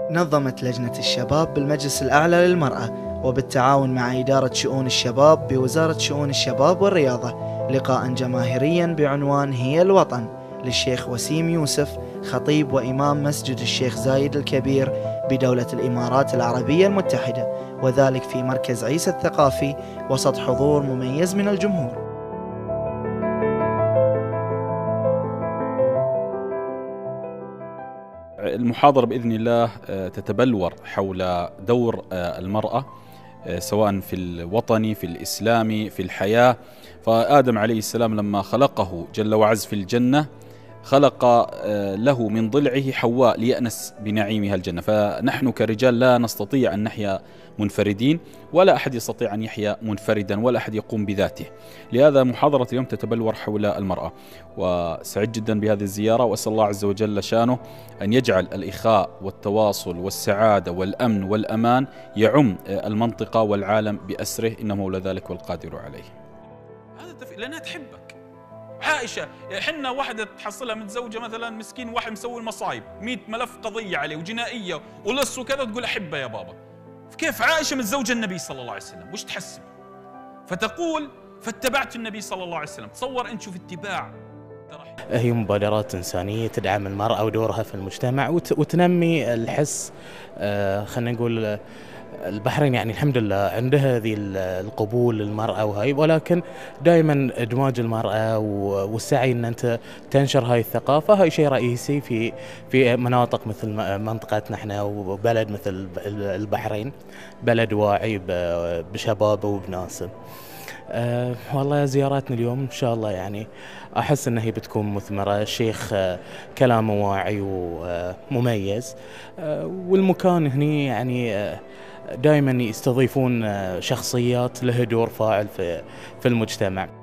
نظمت لجنة الشباب بالمجلس الأعلى للمرأة وبالتعاون مع إدارة شؤون الشباب بوزارة شؤون الشباب والرياضة لقاء جماهيريا بعنوان هي الوطن للشيخ وسيم يوسف خطيب وإمام مسجد الشيخ زايد الكبير بدولة الإمارات العربية المتحدة، وذلك في مركز عيسى الثقافي وسط حضور مميز من الجمهور. المحاضرة بإذن الله تتبلور حول دور المرأة سواء في الوطني، في الإسلامي، في الحياة. فآدم عليه السلام لما خلقه جل وعز في الجنة خلق له من ضلعه حواء ليأنس بنعيمها الجنة. فنحن كرجال لا نستطيع أن نحيا منفردين، ولا أحد يستطيع أن يحيا منفردا، ولا أحد يقوم بذاته. لهذا محاضرة اليوم تتبلور حول المرأة، وسعيد جدا بهذه الزيارة، وأسأل الله عز وجل شانه أن يجعل الإخاء والتواصل والسعادة والأمن والأمان يعم المنطقة والعالم بأسره، إنه مولى ذلك والقادر عليه. هذا لأنها تحبك. عائشة حنا واحدة تحصلها متزوجة مثلا مسكين واحد مسوي المصايب 100 ملف قضية عليه وجنائية ولص وكذا، تقول أحبها يا بابا. كيف عائشة متزوجة النبي صلى الله عليه وسلم وش تحسب؟ فتقول فاتبعت النبي صلى الله عليه وسلم. تصور أنت شوف اتباع. هي مبادرات إنسانية تدعم المرأة ودورها في المجتمع وتنمي الحس. خلينا نقول البحرين يعني الحمد لله عندها هذه القبول للمرأة وهاي، ولكن دائما ادماج المرأة والسعي ان انت تنشر هاي الثقافة هاي شيء رئيسي في مناطق مثل منطقتنا احنا، وبلد مثل البحرين بلد واعي بشبابه وبناسه. والله زياراتنا اليوم ان شاء الله يعني احس انها هي بتكون مثمرة. الشيخ كلامه واعي ومميز، والمكان هني يعني دائما يستضيفون شخصيات لها دور فاعل في المجتمع.